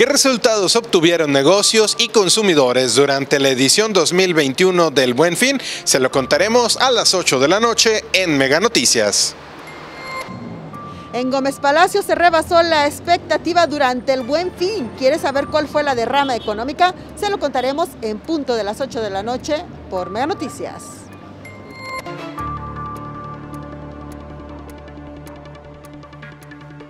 ¿Qué resultados obtuvieron negocios y consumidores durante la edición 2021 del Buen Fin? Se lo contaremos a las 8 de la noche en Mega Noticias. En Gómez Palacio se rebasó la expectativa durante el Buen Fin. ¿Quieres saber cuál fue la derrama económica? Se lo contaremos en punto de las 8 de la noche por Mega Noticias.